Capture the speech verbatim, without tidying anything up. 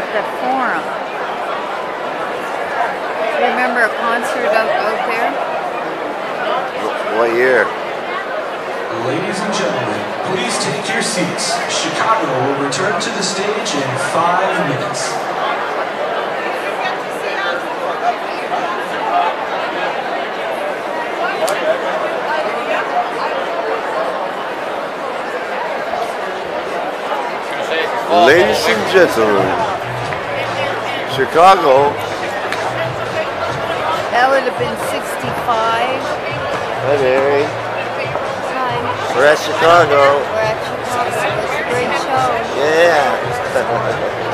the Forum. Do you remember a concert out, out there? What year? Ladies and gentlemen, please take your seats. Chicago will return to the stage in five minutes. Ladies and gentlemen, Chicago. That would have been sixty-five. Hi, Mary. Hi. We're at Chicago. We're at Chicago. It's a great show. Yeah.